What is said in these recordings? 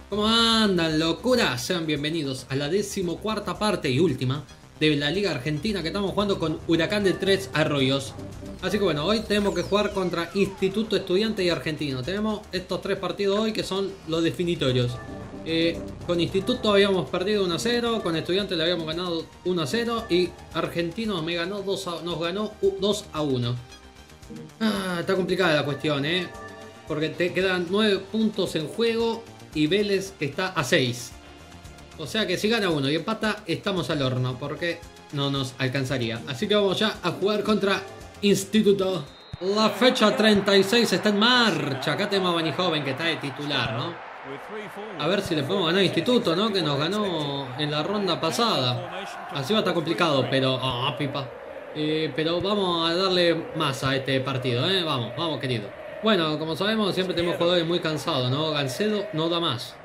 ¿Cómo andan, locura? Sean bienvenidos a la 14ª parte y última de la Liga Argentina que estamos jugando con Huracán de Tres Arroyos. Así que bueno, hoy tenemos que jugar contra Instituto Estudiante y Argentino. Tenemos estos tres partidos hoy que son los definitorios. Con Instituto habíamos perdido 1-0, con Estudiante le habíamos ganado 1-0 y Argentino nos ganó 2-1. Está complicada la cuestión, porque te quedan 9 puntos en juego y Vélez está a 6. O sea que si gana uno y empata, estamos al horno, porque no nos alcanzaría. Así que vamos ya a jugar contra Instituto. La fecha 36 está en marcha. Acá tenemos a Bani Joven que está de titular, ¿no? A ver si le podemos ganar a Instituto, ¿no? Que nos ganó en la ronda pasada. Así va a estar complicado, pero... pipa. Pero vamos a darle más a este partido, Vamos, querido. Bueno, como sabemos, siempre tenemos jugadores muy cansados, ¿no? Gancedo no da más.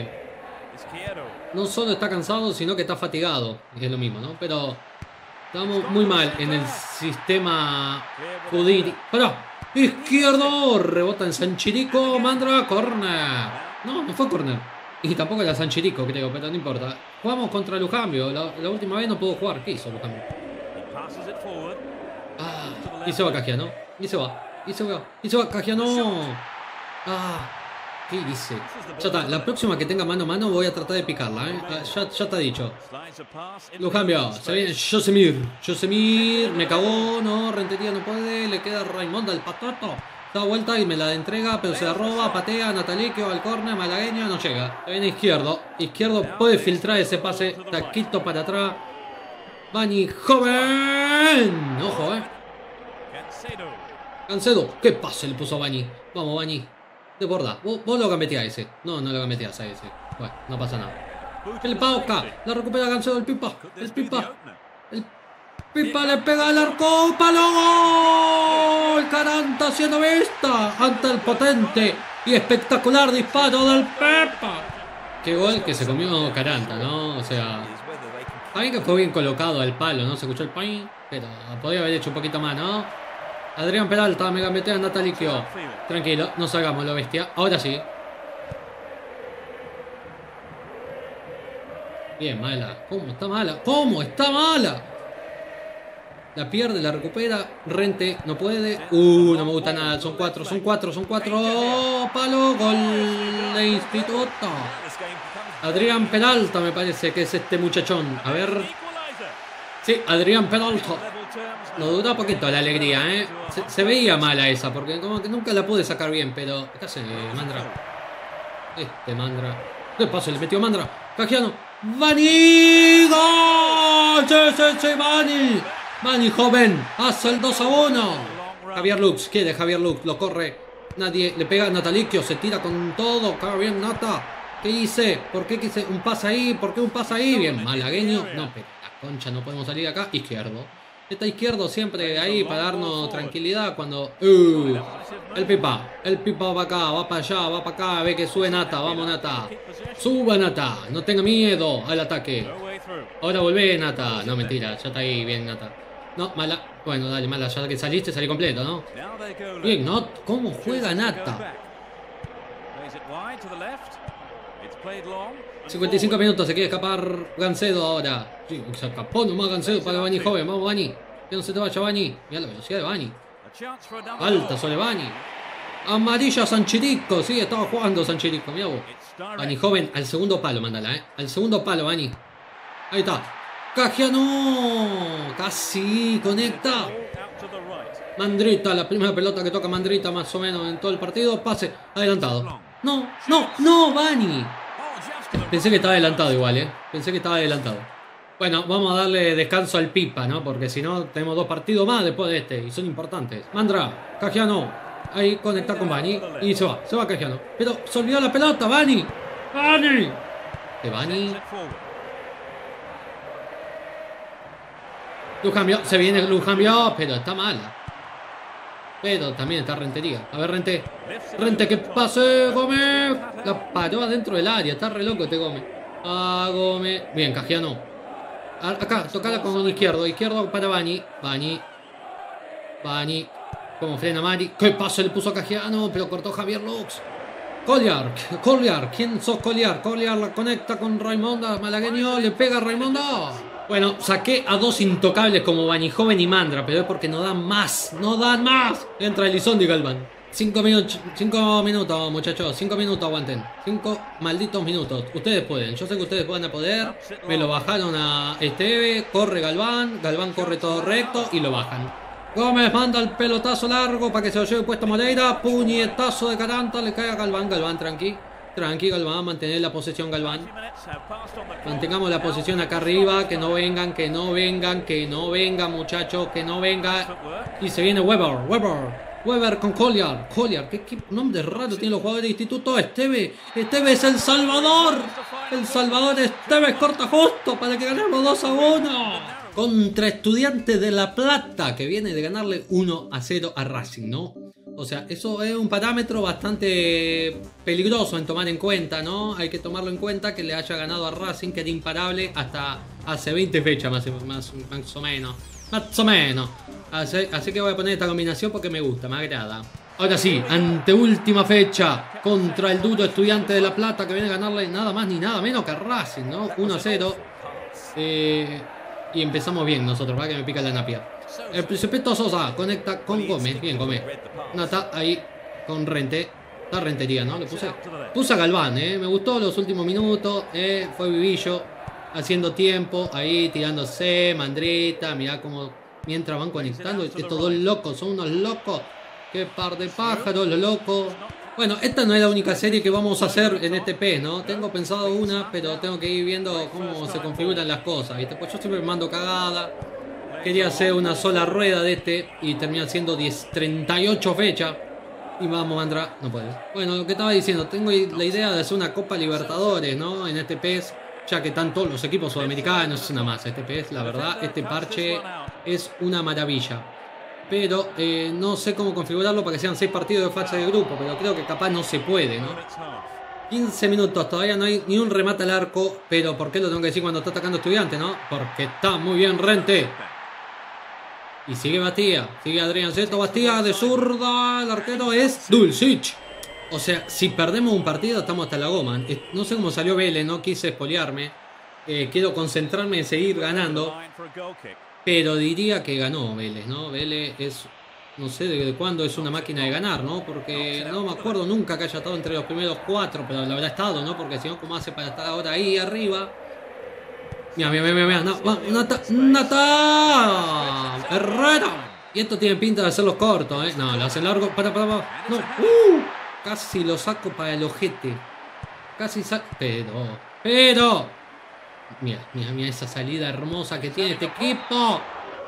No solo está cansado, sino que está fatigado. Es lo mismo, ¿no? Pero estamos muy mal en el sistema Cudiri. ¡Pero! ¡Izquierdo! Rebota en Sanchirico. Mandra, corner. No fue corner. Y tampoco era Sanchirico, creo, pero no importa. Jugamos contra Lujambio. La última vez no pudo jugar. ¿Qué hizo Lujambio? Y se va Cagiano. Y se va. Y se va Cagiano. ¿Qué dice? Ya está, la próxima que tenga mano a mano voy a tratar de picarla, ya está dicho. Lujambio, se viene Yosemir, me cagó, no, Rentería no puede, le queda Raimonda el patato. Da vuelta y me la entrega, pero se la roba, patea, Nataliquio al córner, malagueño, no llega. Se viene izquierdo puede filtrar ese pase, taquito para atrás. Bani Joven, ojo, Gancedo, qué pase le puso a Bani. Vamos, Bani. De borda. Vos lo gambeteás ese. No lo gambeteás a ese. Bueno, no pasa nada. El Pauca. La recupera Gancedo el Pipa. El Pipa le pega al arco. ¡Palo! El Caranta haciendo vista ante el potente y espectacular disparo del Pipa. Qué gol que se comió Caranta, ¿no? O sea, a mí que fue bien colocado al palo, ¿no? Se escuchó el pain, pero podría haber hecho un poquito más, ¿no? Adrián Peralta, me gambetea a Nataliquio. Tranquilo, no salgamos lo bestia. Ahora sí. Bien, mala. ¿Cómo está mala? La pierde, la recupera. Rente, no puede. No me gusta nada. Son cuatro. Palo, gol de Instituto. Adrián Peralta me parece que es este muchachón. A ver. Sí, Adrián Peralta. No dura poquito la alegría, Se veía mala esa, porque como que nunca la pude sacar bien, pero... ¿Qué hace Mandra? Mandra. ¿Qué pasa? Le metió Mandra. Cagiano. ¡Bani! ¡Gol! ¡Sí! Bani Joven. Hace el 2-1. Javier Lux. Quiere Javier Lux. Lo corre. Nadie. Le pega a Nataliquio. Se tira con todo. Cabe bien Nata. ¿Qué hice? ¿Por qué quise un pase ahí? ¿Por qué un pase ahí? Bien, malagueño. No, pero la concha, no podemos salir acá. Izquierdo. Está izquierdo siempre ahí para darnos tranquilidad cuando... El Pipa va acá, va para allá, va para acá. Ve que sube Nata, vamos Nata. Suba Nata, no tenga miedo al ataque. Ahora volvé Nata. No, mentira, ya está ahí bien Nata. No, mala. Bueno, dale, mala, ya que saliste, salí completo, ¿no? Bien, ¿no? ¿Cómo juega Nata? 55 minutos, se quiere escapar Gancedo ahora. Sí, se escapó nomás Gancedo para Bani Joven. Vamos, Bani. Que no se te vaya, Bani. Mira la velocidad de Bani. Alta sobre Bani. Amarilla Sanchirico. Sí, estaba jugando Sanchirico. Mira vos. Bani Joven al segundo palo, mándala, Al segundo palo, Bani. Ahí está. Cagiano. Casi conecta. Mandrita, la primera pelota que toca Mandrita más o menos en todo el partido. Pase adelantado. No, Bani. Pensé que estaba adelantado igual, Pensé que estaba adelantado. Bueno, vamos a darle descanso al Pipa, ¿no? Porque si no, tenemos 2 partidos más después de este. Y son importantes. Mandra, Cagiano. Ahí conecta con Bani. Y se va Cagiano. Pero se olvidó la pelota, Bani. De Bani. Lujambio, se viene Lujambio. Pero está mala. Pero también está Rentería. A ver, Rente, que pase, Gómez. La paró adentro del área. Está re loco este Gómez. Gómez. Bien, Cagiano. Acá, tocala con izquierdo. Izquierdo para Bani. Bani. Como frena Mari. ¿Qué pase le puso a Cagiano? Pero cortó Javier Lux. Collier, ¿quién sos Collier? Collier la conecta con Raimonda, malagueño, le pega a Raimonda. Bueno, saqué a dos intocables como Banijoven y Mandra, pero es porque no dan más, no dan más. Entra Elizondo y Galván. 5 minutos, muchachos, 5 minutos aguanten. 5 malditos minutos. Ustedes pueden, yo sé que ustedes van a poder. Me lo bajaron a Esteve, corre Galván, Galván corre todo recto y lo bajan. Gómez manda el pelotazo largo para que se lo lleve puesto Moreira. Puñetazo de Caranta, le cae a Galván. Galván, tranqui, Galván, mantener la posesión, Galván. Mantengamos la posición acá arriba. Que no vengan, muchachos, que no venga. Y se viene Weber con Collier. ¿Qué nombre raro tienen los jugadores de instituto? Esteve es El Salvador. Esteve corta justo para que ganemos 2-1. Contra Estudiantes de La Plata, que viene de ganarle 1-0 a Racing, ¿no? O sea, eso es un parámetro bastante peligroso en tomar en cuenta, ¿no? Hay que tomarlo en cuenta que le haya ganado a Racing, que era imparable hasta hace 20 fechas más o menos. Así que voy a poner esta combinación porque me gusta, me agrada. Ahora sí, anteúltima fecha contra el duro Estudiante de La Plata, que viene a ganarle nada más ni nada menos que a Racing, ¿no? 1-0. Y empezamos bien nosotros, ¿verdad? Que me pica la napia. El Principito Sosa conecta con Gómez. Bien, Gómez. Nata ahí con Rente. La Rentería, ¿no? Le puse a Galván, ¿eh? Me gustó los últimos minutos. Fue vivillo. Haciendo tiempo. Ahí tirándose. Mandrita. Mirá cómo mientras van conectando. Estos dos locos. Son unos locos. Qué par de pájaros, los locos. Bueno, esta no es la única serie que vamos a hacer en este PES, ¿no? Tengo pensado una, pero tengo que ir viendo cómo se configuran las cosas, ¿viste? Pues yo siempre me mando cagada. Quería hacer una sola rueda de este y termina siendo 38 fechas. Y vamos, Mandra, no puedes. Bueno, lo que estaba diciendo, tengo la idea de hacer una Copa Libertadores, ¿no? En este PES, ya que están todos los equipos sudamericanos, es una más. Este PES, la verdad, este parche es una maravilla. Pero no sé cómo configurarlo para que sean 6 partidos de fase de grupo. Pero creo que capaz no se puede, ¿no? 15 minutos, todavía no hay ni un remate al arco. Pero ¿por qué lo tengo que decir cuando está atacando Estudiante, no? Porque está muy bien Rente. Y sigue Bastía, sigue Adrián Zeto Bastía de zurda. El arquero es Dulcich. O sea, si perdemos un partido estamos hasta la goma. No sé cómo salió Vélez, no quise espolearme. Quiero concentrarme en seguir ganando. Pero diría que ganó Vélez, ¿no? Vélez es, no sé de cuándo es una máquina de ganar, ¿no? Porque no me acuerdo nunca que haya estado entre los primeros 4, pero lo habrá estado, ¿no? Porque si no, ¿cómo hace para estar ahora ahí arriba? Mira, Nata Herrera. Y esto tiene pinta de hacerlos cortos, ¿eh? No, lo hacen largo. Para. No. Casi lo saco para el ojete. Casi saco. Pero. Mira esa salida hermosa que tiene este equipo.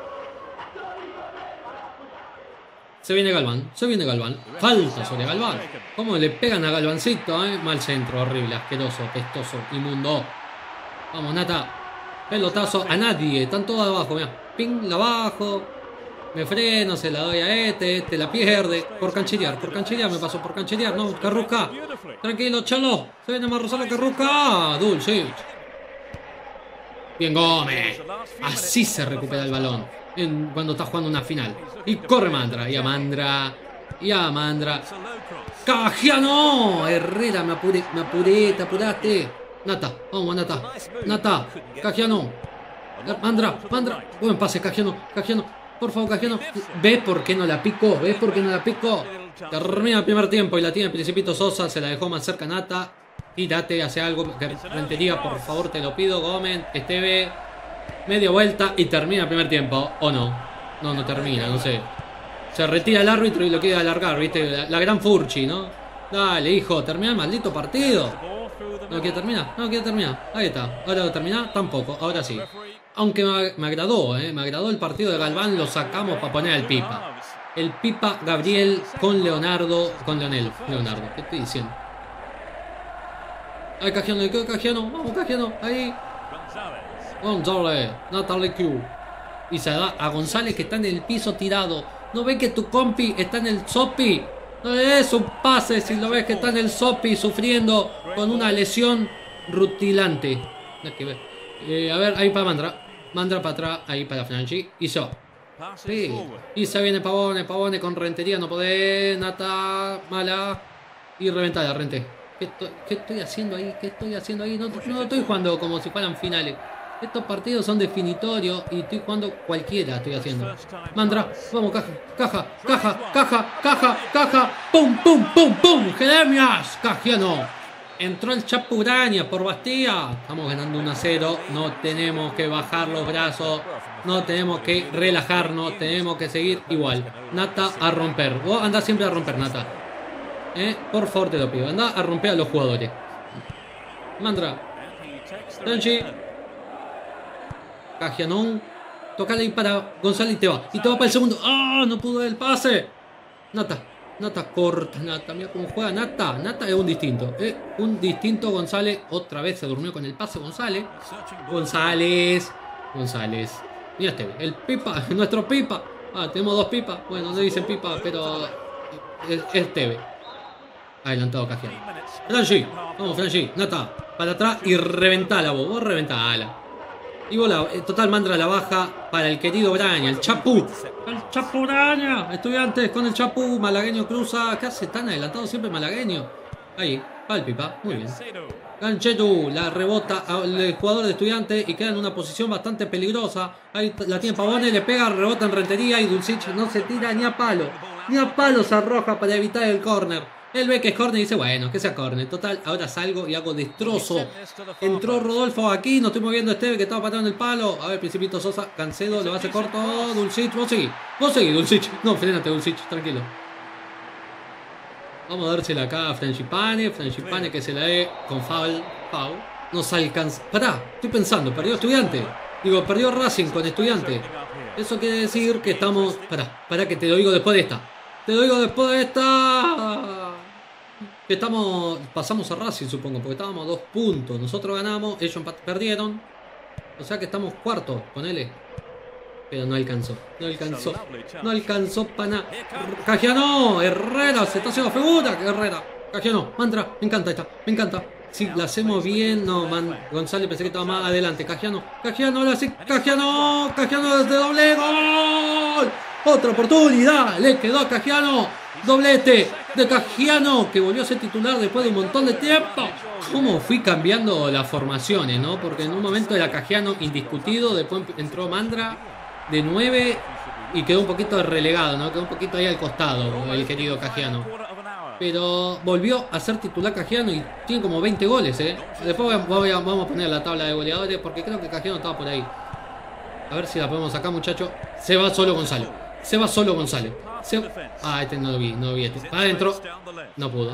Se viene Galván. Falta sobre Galván. ¿Cómo le pegan a Galvancito, eh? Mal centro, horrible, asqueroso, pestoso, inmundo. Vamos, Nata. Pelotazo a nadie. Están todos abajo, mira. Ping, la bajo. Me freno, se la doy a este la pierde. Por cancherear, me pasó por cancherear. No, Carrusca. Tranquilo, chalo. Se viene más Rosalo Carrusca. Dulce. Bien, Gómez. Así se recupera el balón cuando está jugando una final. Y corre Mandra. Y a Mandra. ¡Cajiano! Herrera, me apuré, te apuraste. Nata, vamos, Nata. Cajiano. Mandra. Buen pase, Cajiano. Por favor, Cajiano. ¿Ves por qué no la pico? Termina el primer tiempo y la tiene el Principito Sosa. Se la dejó más cerca Nata. Tírate, hace algo. Rentería, por favor, te lo pido. Gómez, Esteve. Media vuelta y termina el primer tiempo. ¿O no? No termina, no sé. Se retira el árbitro y lo quiere alargar, ¿viste? La gran Furchi, ¿no? Dale, hijo, termina el maldito partido. ¿No quiere terminar? Ahí está. ¿Ahora lo termina? Tampoco, ahora sí. Aunque me agradó, me agradó el partido de Galván. Lo sacamos para poner al Pipa. El Pipa Gabriel con Leonardo. Leonardo, ¿qué estoy diciendo? Ay, Cajiano. Vamos, Cajiano. Ahí. González. Natalie Q. Y se da a González que está en el piso tirado. ¿No ves que tu compi está en el sopi? No le des un pase si lo ves que está en el sopi sufriendo con una lesión rutilante. A ver, ahí para Mandra. Mandra para atrás, ahí para Franchi. Y se va. Sí. Y se viene Pavone con Rentería. No podés. Nata, mala. Y reventada, Rente. ¿Qué estoy haciendo ahí? ¿Qué estoy haciendo ahí? No estoy jugando como si fueran finales. Estos partidos son definitorios y estoy jugando cualquiera, estoy haciendo. Mandra, vamos, caja. ¡Pum, pum, pum, pum! ¡Jeremias! Cajiano. Entró el Chapuraña por Bastía. Estamos ganando 1-0. No tenemos que bajar los brazos. No tenemos que relajarnos. Tenemos que seguir igual. Nata a romper. Vos andás siempre a romper, Nata. Por favor te lo pido. Andá a romper a los jugadores. Mandra. Tanchi. Cajianón. Tocale ahí para González y te va. Y te va para el segundo. ¡Ah! No pudo el pase. Nata corta, Nata. Mira cómo juega Nata. Nata es un distinto. Un distinto González. Otra vez se durmió con el pase González. González. Mira este. El Pipa. Nuestro Pipa. Tenemos dos Pipas. Bueno, no dicen Pipa, pero es Teve. Adelantado Cajiano. Franchi. Vamos, Franchi. Nata. Para atrás y reventala vos. Vos reventala. Y bola, total Mandra la baja para el querido Braña, el Chapú. El Chapú Braña. Estudiantes con el Chapú. Malagueño cruza. ¿Qué hace tan adelantado siempre Malagueño? Ahí, va el Pipa. Muy bien. Ganchetu la rebota al jugador de Estudiantes y queda en una posición bastante peligrosa. Ahí la tiene Pavone, le pega, rebota en Rentería y Dulcich no se tira ni a palo. Ni a palo se arroja para evitar el córner. Él ve que es córner y dice, bueno, que sea córner. Total, ahora salgo y hago destrozo. Entró Rodolfo aquí, no estoy moviendo a Esteve que estaba pateando el palo. A ver, Principito Sosa, Cancedo, lo hace corto. Dulcich, vos seguí, Dulcich. No, frenate, Dulcich, tranquilo. Vamos a dársela acá a Frangipane que se la dé con foul. Nos alcanza. Pará, estoy pensando, perdió Estudiante. Digo, perdió Racing con Estudiante. Eso quiere decir que estamos... Pará que te lo digo después de esta. Que pasamos a Racing, supongo, porque estábamos a 2 puntos. Nosotros ganamos, ellos perdieron. O sea que estamos cuartos, ponele. Pero no alcanzó para nada. Cajiano, Herrera, se está haciendo figura. Herrera, Cajiano, Mantra, me encanta. Si la hacemos bien, no, González pensé que estaba más adelante. Cajiano, ahora sí, Cajiano de doble gol. Otra oportunidad, le quedó a Cajiano. Doblete de Cajiano, que volvió a ser titular después de un montón de tiempo. Cómo fui cambiando las formaciones, ¿no? Porque en un momento era Cajiano indiscutido, después entró Mandra de 9 y quedó un poquito relegado, ¿no? Quedó un poquito ahí al costado el querido Cajiano. Pero volvió a ser titular Cajiano y tiene como 20 goles, ¿eh? Después vamos a poner la tabla de goleadores porque creo que Cajiano estaba por ahí. A ver si la podemos sacar, muchachos. Se va solo González. Este no lo vi este. Adentro. No pudo.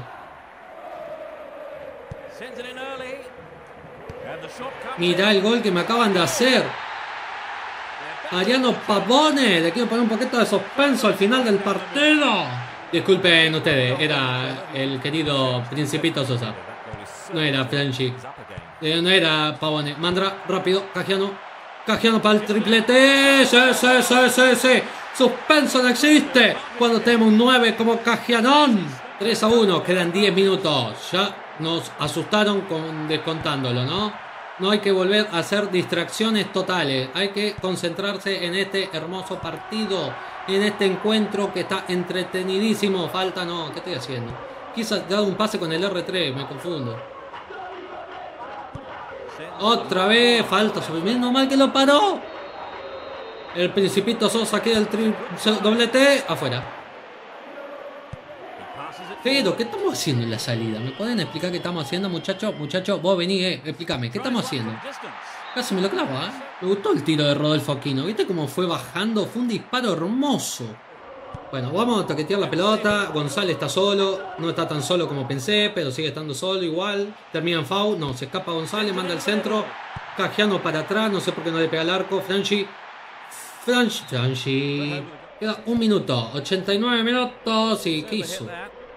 Mirá el gol que me acaban de hacer. Mariano Pavone. Le quiero poner un poquito de suspenso al final del partido. Disculpen ustedes. Era el querido Principito Sosa. No era Franchi. No era Pavone. Mandra, rápido. Cajiano para el triplete. Sí. Suspenso no existe cuando tenemos un 9 como Cajianón. 3-1, quedan 10 minutos. Ya nos asustaron descontándolo, ¿no? No hay que volver a hacer distracciones totales. Hay que concentrarse en este hermoso partido, en este encuentro que está entretenidísimo. Falta, no, ¿qué estoy haciendo? Quise dar un pase con el R3, me confundo. Otra vez, falta sobre mí, no mal que lo paró. El Principito Sosa queda el doblete afuera. Pero, ¿qué estamos haciendo en la salida? ¿Me pueden explicar qué estamos haciendo, muchachos? Muchachos, vos venís, explícame, ¿qué estamos haciendo? Casi me lo clavo, ¿eh? Me gustó el tiro de Rodolfo Aquino. ¿Viste cómo fue bajando? Fue un disparo hermoso. Bueno, vamos a toquetear la pelota. González está solo. No está tan solo como pensé, pero sigue estando solo igual. Termina en foul. No, se escapa González, manda el centro. Cajiano para atrás. No sé por qué no le pega el arco. Franchi. Queda 1 minuto. 89 minutos. ¿Y qué hizo?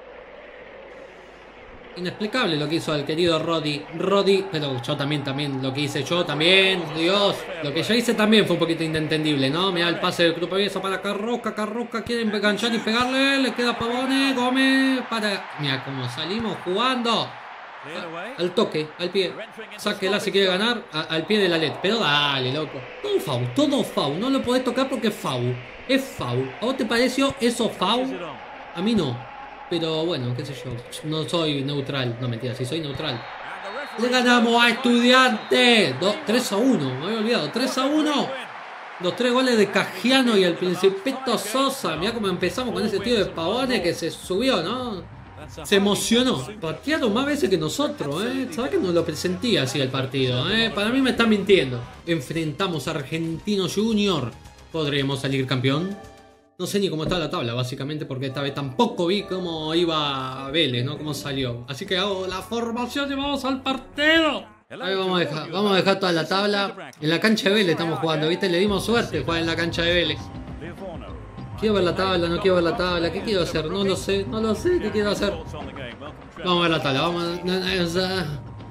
Inexplicable lo que hizo el querido Roddy, pero yo también lo que hice yo también, Dios, lo que yo hice también fue un poquito inentendible, ¿no? Mira el pase del Club Avieso para Carrosca, quieren enganchar y pegarle, le queda Pavone, Gómez, mira cómo salimos jugando, al toque, al pie, sáquela si quiere ganar, al pie de la LED, pero dale, loco, todo foul, no lo podés tocar porque es foul, ¿a vos te pareció eso foul? A mí no. Pero bueno, qué sé yo. No soy neutral. No, mentira, sí soy neutral. Le ganamos a Estudiantes. 3-1, me había olvidado. 3-1. Los 3 goles de Cagiano y el Principito Sosa. Mirá cómo empezamos con ese tío de Pavone que se subió, ¿no? Se emocionó. Patearon más veces que nosotros, ¿eh? ¿Sabes que no lo presentía así el partido, eh? Para mí me está mintiendo. Enfrentamos a Argentino Junior. ¿Podremos salir campeón? No sé ni cómo está la tabla, básicamente, porque esta vez tampoco vi cómo iba Vélez, ¿no? Cómo salió. Así que hago la formación y vamos al partido. Ahí vamos a dejar toda la tabla. En la cancha de Vélez estamos jugando, ¿viste? Le dimos suerte jugar en la cancha de Vélez. Quiero ver la tabla, no quiero ver la tabla. ¿Qué quiero hacer? No lo sé, no lo sé. ¿Qué quiero hacer? Vamos a ver la tabla, vamos a...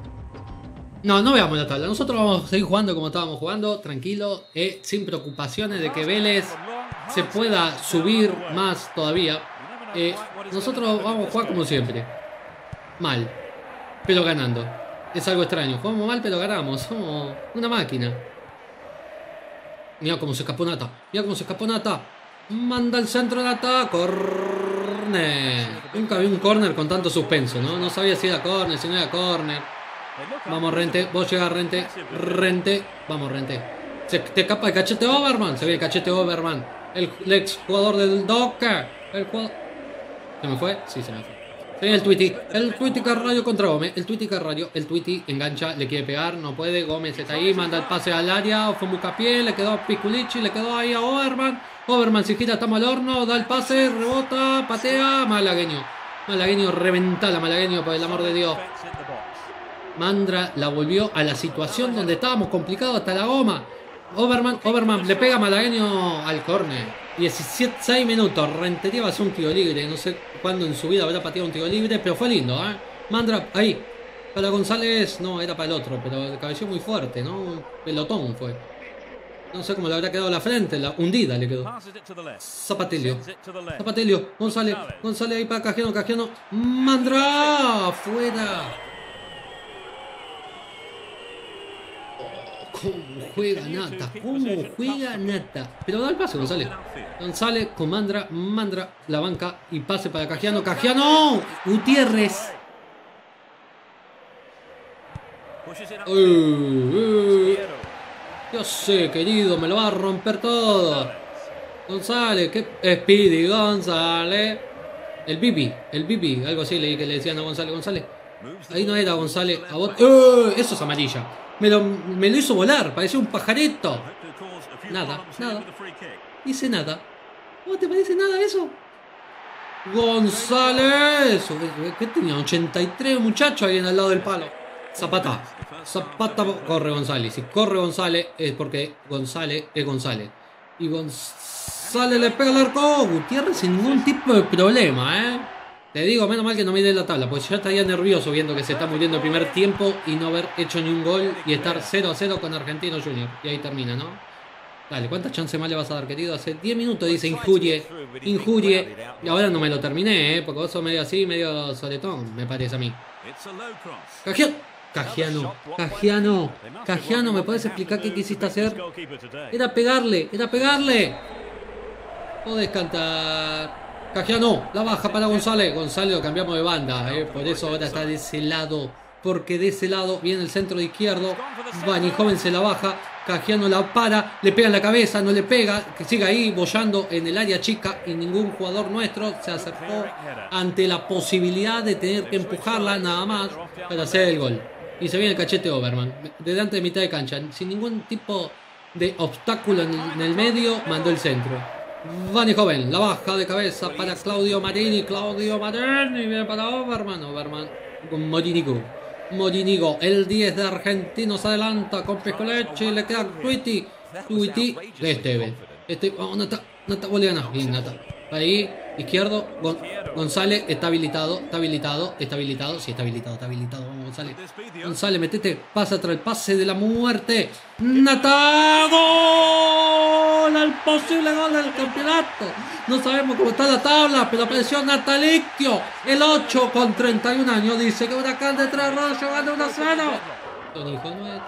No veamos la tabla. Nosotros vamos a seguir jugando como estábamos jugando, tranquilo, sin preocupaciones de que Vélez se pueda subir más todavía. Nosotros vamos a jugar como siempre. Mal, pero ganando. Es algo extraño. Jugamos mal, pero ganamos. Somos una máquina. Mira cómo se escapó Nata. Mira cómo se escapó Nata. Manda el centro Nata. Corner. Nunca vi un corner con tanto suspenso, ¿no? No sabía si era corner, si no era corner. Vamos, Rente. Vos llegás, Rente. Rente. Vamos, Rente. Se te escapa el cachete Overman. Se ve el cachete Overman. El ex jugador del Docker. El jugador... ¿Se me fue? Sí, se me fue. Sí, el Twitty Carrallo contra Gómez. El Twitty Carrallo. El Twitty engancha, le quiere pegar, no puede. Gómez está ahí, manda el pase al área. Fue Mucapié, le quedó a Piculichi, le quedó ahí a Overman. Overman se gira, estamos al horno, da el pase, rebota, patea. Malagueño. Malagueño, reventala, Malagueño, por el amor de Dios. Mandra la volvió a la situación donde estábamos complicados hasta la goma. Overman le pega a Malagueño al córner. 6 minutos. Rentería va a hacer un tiro libre. No sé cuándo en su vida habrá pateado un tiro libre, pero fue lindo, ¿eh? Mandra, ahí. Para González, no, era para el otro, pero cabeció muy fuerte, ¿no? Un pelotón fue. No sé cómo le habrá quedado la frente, la hundida le quedó. Zapatelio. González ahí para Cagiano. Mandra, fuera. ¿Cómo juega Nata? Pero da el pase, González con Mandra la banca y pase para Cagiano. Gutiérrez. Yo sé, querido, me lo va a romper todo. González, ¿qué? Speedy González. El Bibi, algo así le decían a González. Ahí no era González. Eso es amarilla. Me lo hizo volar, parecía un pajarito. Nada. Dice nada. ¿Cómo te parece nada eso? González. ¿Qué tenía? 83 muchachos ahí en el lado del palo. Zapata. Corre González. Si corre González es porque González es González. Y González le pega al arco. Gutiérrez sin ningún tipo de problema, ¿eh? Te digo, menos mal que no miré la tabla, porque yo estaría nervioso viendo que se está muriendo el primer tiempo y no haber hecho ni un gol y estar 0-0 con Argentino Junior. Y ahí termina, ¿no? Dale, ¿cuántas chances más le vas a dar, querido? Hace 10 minutos dice injurie. Y ahora no me lo terminé, porque vos sos medio así, medio soletón, me parece a mí. Cagiano, ¿me podés explicar qué quisiste hacer? Era pegarle. Podés cantar. Cagiano, la baja para González. González lo cambiamos de banda, por eso ahora está de ese lado. Porque de ese lado viene el centro de izquierdo. Bani Joven se la baja. Cagiano la para. Le pega en la cabeza, no le pega. Que siga ahí bollando en el área chica. Y ningún jugador nuestro se acercó ante la posibilidad de tener que empujarla nada más para hacer el gol. Y se viene el cachete Overman. Delante de mitad de cancha. Sin ningún tipo de obstáculo en el medio. Mandó el centro. Bani Joven, la baja de cabeza para Claudio Marini, viene para Overman, con Morinigo, el 10 de Argentinos se adelanta con Pescoleche, le queda Twitty, vamos Nata, vuelve a ganar, bien Nata, ahí, izquierdo, González, está habilitado, sí está habilitado, vamos González, metete, pasa tras el pase de la muerte, Nata, gol, el posible gol del campeonato, no sabemos cómo está la tabla, pero apareció Natalicchio, el 8 con 31 años, dice que Huracán de Tres Arroyos gana 1-0.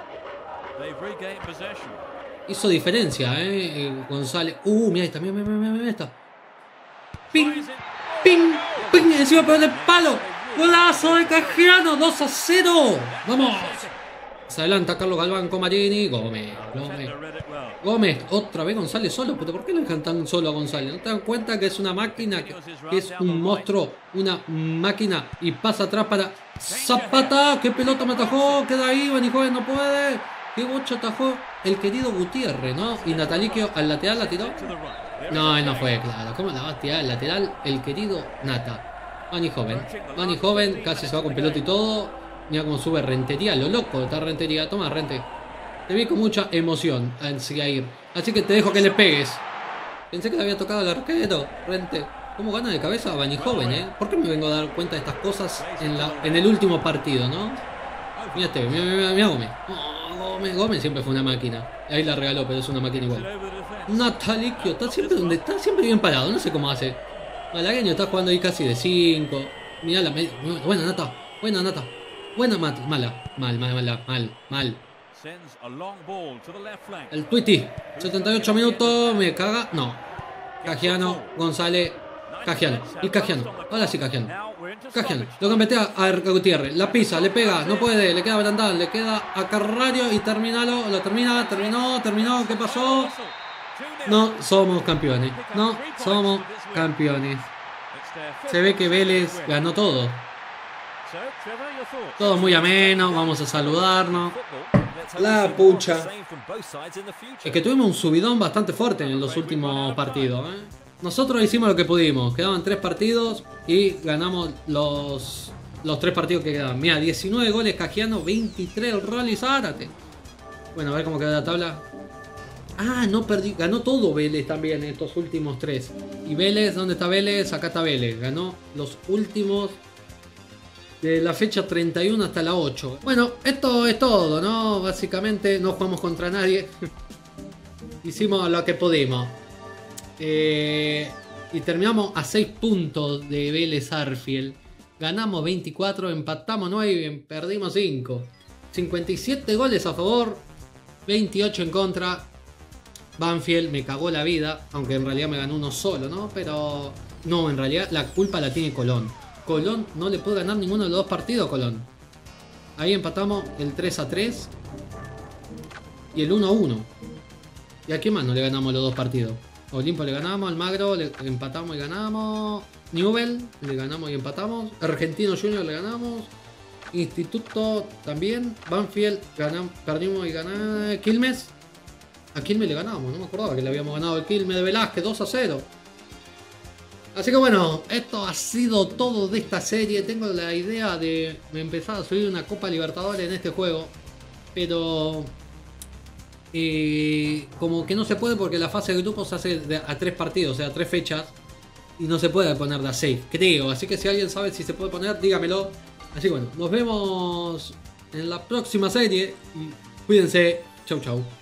Hizo diferencia, González, mira esta, mira esta. ¡Ping! ¡Ping! ¡Ping! Encima por el palo. ¡Golazo de Cajiano! 2-0. ¡Vamos! Se adelanta Carlos Galván con Marini. Gómez, otra vez González solo. ¿Pero por qué lo dejan tan solo a González? ¿No te dan cuenta que es una máquina? Que es un monstruo. Una máquina. Y pasa atrás para Zapata. ¡Qué pelota me atajó! Queda ahí, Benijoven no puede. ¡Qué bocho atajó el querido Gutiérrez, ¿no? Y Nataliquio al lateral la tiró. No, él no fue, claro. ¿Cómo la va a tirar al lateral el querido Nata? Benijoven casi se va con pelota y todo. Mira cómo sube Rentería, lo loco está Rentería. Toma, Rente. Te vi con mucha emoción hacia ir. Así que te dejo que le pegues. Pensé que le había tocado al arquero, Rente. ¿Cómo gana de cabeza a Benijoven, eh? ¿Por qué me vengo a dar cuenta de estas cosas en el último partido, no? Mira Gómez. Oh, Gómez siempre fue una máquina. Ahí la regaló, pero es una máquina igual. Nataliquio está siempre donde está, siempre bien parado. No sé cómo hace. Malagueño está jugando ahí casi de 5. Mirá la media. Buena Nata. Buena mal. El Twitty. 78 minutos. Me caga. No. Cajiano. González. Cajiano. Y Cajiano. Ahora sí Cajiano. Lo gambetea a Gutiérrez. La pisa. Le pega. No puede. Le queda a Brandal. Le queda a Carrario. Y terminalo. Lo termina. Terminó. ¿Qué pasó? No somos campeones. Se ve que Vélez ganó todo. Todo muy ameno, vamos a saludarnos. La pucha. Es que tuvimos un subidón bastante fuerte en los últimos partidos, ¿eh? Nosotros hicimos lo que pudimos. Quedaban 3 partidos y ganamos los 3 partidos que quedaban. Mira, 19 goles Cajiano, 23 el Rolly Zárate. Bueno, a ver cómo queda la tabla. Ah, no perdí. Ganó todo Vélez también en estos últimos 3. Y Vélez, ¿dónde está Vélez? Acá está Vélez. Ganó los últimos de la fecha 31 hasta la 8. Bueno, esto es todo, ¿no? Básicamente no jugamos contra nadie. Hicimos lo que pudimos. Y terminamos a 6 puntos de Vélez Arfield. Ganamos 24, empatamos 9, perdimos 5. 57 goles a favor, 28 en contra. Banfield me cagó la vida, aunque en realidad me ganó uno solo, ¿no? Pero no, en realidad la culpa la tiene Colón. Colón no le puede ganar ninguno de los 2 partidos, Colón. Ahí empatamos el 3-3 y el 1-1. ¿Y a quién más no le ganamos los 2 partidos? Olimpo le ganamos, Almagro le empatamos y ganamos. Newell le ganamos y empatamos. Argentino Junior le ganamos. Instituto también. Banfield ganamos, perdimos y ganamos. Quilmes. A Quilmes le ganamos, no me acordaba que le habíamos ganado el Quilmes de Velázquez 2-0. Así que bueno, esto ha sido todo de esta serie. Tengo la idea de empezar a subir una Copa Libertadores en este juego. Pero como que no se puede porque la fase de grupos se hace a 3 partidos, o sea, 3 fechas. Y no se puede poner de a 6, creo. Así que si alguien sabe si se puede poner, dígamelo. Así que bueno, nos vemos en la próxima serie. Y cuídense. Chau.